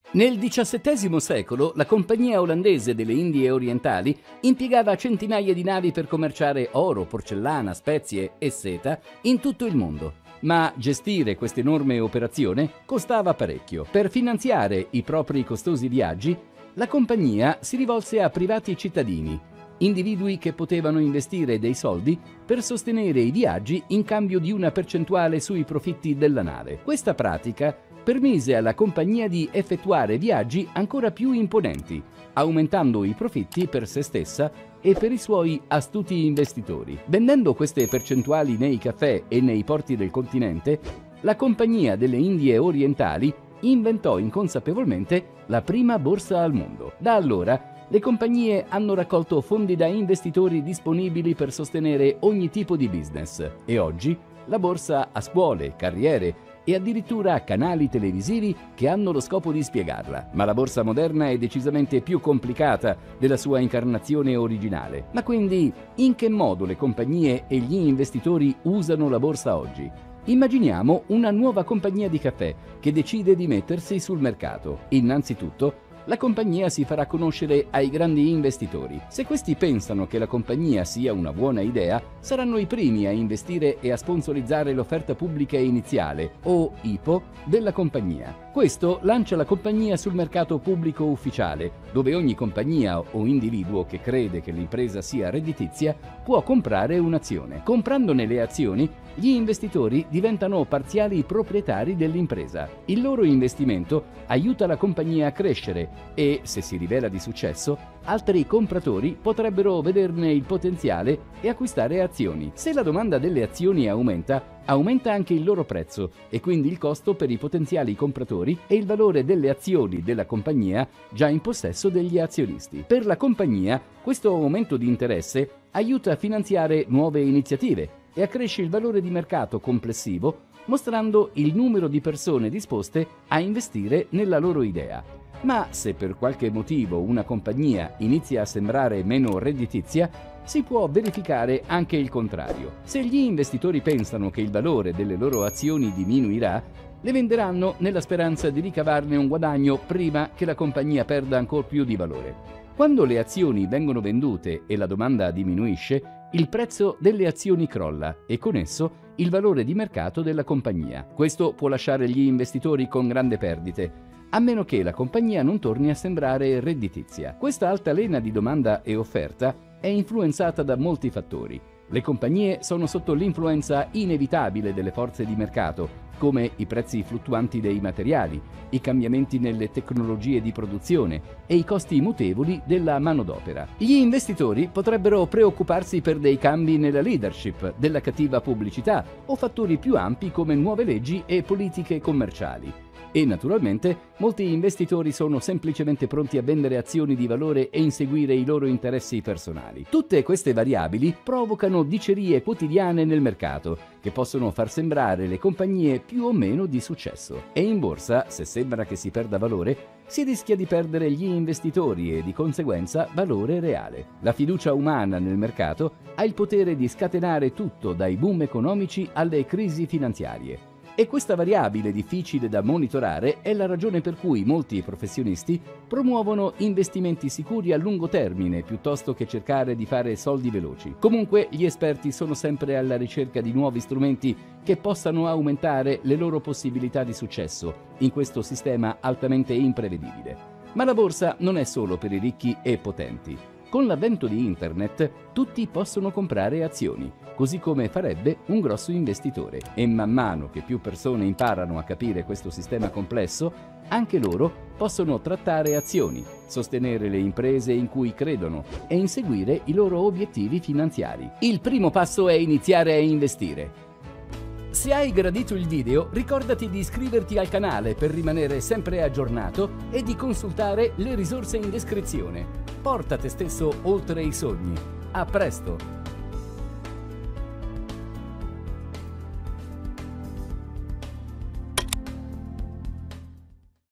Nel XVII secolo la Compagnia Olandese delle Indie Orientali impiegava centinaia di navi per commerciare oro, porcellana, spezie e seta in tutto il mondo. Ma gestire questa enorme operazione costava parecchio. Per finanziare i propri costosi viaggi, la compagnia si rivolse a privati cittadini, individui che potevano investire dei soldi per sostenere i viaggi in cambio di una percentuale sui profitti della nave. Questa pratica permise alla compagnia di effettuare viaggi ancora più imponenti, aumentando i profitti per se stessa e per i suoi astuti investitori. Vendendo queste percentuali nei caffè e nei porti del continente, la Compagnia delle Indie Orientali inventò inconsapevolmente la prima borsa al mondo. Da allora, le compagnie hanno raccolto fondi da investitori disponibili per sostenere ogni tipo di business e oggi la borsa ha scuole, carriere e addirittura canali televisivi che hanno lo scopo di spiegarla. Ma la borsa moderna è decisamente più complicata della sua incarnazione originale. Ma quindi, in che modo le compagnie e gli investitori usano la borsa oggi? Immaginiamo una nuova compagnia di caffè che decide di mettersi sul mercato. Innanzitutto, la compagnia si farà conoscere ai grandi investitori. Se questi pensano che la compagnia sia una buona idea, saranno i primi a investire e a sponsorizzare l'offerta pubblica iniziale, o IPO, della compagnia. Questo lancia la compagnia sul mercato pubblico ufficiale, dove ogni compagnia o individuo che crede che l'impresa sia redditizia può comprare un'azione. Comprandone le azioni, gli investitori diventano parziali proprietari dell'impresa. Il loro investimento aiuta la compagnia a crescere e, se si rivela di successo, altri compratori potrebbero vederne il potenziale e acquistare azioni. Se la domanda delle azioni aumenta anche il loro prezzo e quindi il costo per i potenziali compratori e il valore delle azioni della compagnia già in possesso degli azionisti. Per la compagnia, questo aumento di interesse aiuta a finanziare nuove iniziative e accresce il valore di mercato complessivo, mostrando il numero di persone disposte a investire nella loro idea. Ma se per qualche motivo una compagnia inizia a sembrare meno redditizia, si può verificare anche il contrario. Se gli investitori pensano che il valore delle loro azioni diminuirà, le venderanno nella speranza di ricavarne un guadagno prima che la compagnia perda ancor più di valore. Quando le azioni vengono vendute e la domanda diminuisce, il prezzo delle azioni crolla e con esso il valore di mercato della compagnia. Questo può lasciare gli investitori con grandi perdite, a meno che la compagnia non torni a sembrare redditizia. Questa altalena di domanda e offerta è influenzata da molti fattori. Le compagnie sono sotto l'influenza inevitabile delle forze di mercato, come i prezzi fluttuanti dei materiali, i cambiamenti nelle tecnologie di produzione e i costi mutevoli della manodopera. Gli investitori potrebbero preoccuparsi per dei cambi nella leadership, della cattiva pubblicità o fattori più ampi come nuove leggi e politiche commerciali. E naturalmente molti investitori sono semplicemente pronti a vendere azioni di valore e inseguire i loro interessi personali. Tutte queste variabili provocano dicerie quotidiane nel mercato che possono far sembrare le compagnie più o meno di successo. E in borsa, se sembra che si perda valore, si rischia di perdere gli investitori e di conseguenza valore reale. La fiducia umana nel mercato ha il potere di scatenare tutto dai boom economici alle crisi finanziarie. E questa variabile difficile da monitorare è la ragione per cui molti professionisti promuovono investimenti sicuri a lungo termine piuttosto che cercare di fare soldi veloci. Comunque, gli esperti sono sempre alla ricerca di nuovi strumenti che possano aumentare le loro possibilità di successo in questo sistema altamente imprevedibile. Ma la borsa non è solo per i ricchi e potenti. Con l'avvento di Internet, tutti possono comprare azioni, così come farebbe un grosso investitore. E man mano che più persone imparano a capire questo sistema complesso, anche loro possono trattare azioni, sostenere le imprese in cui credono e inseguire i loro obiettivi finanziari. Il primo passo è iniziare a investire. Se hai gradito il video, ricordati di iscriverti al canale per rimanere sempre aggiornato e di consultare le risorse in descrizione. Porta te stesso oltre i sogni. A presto!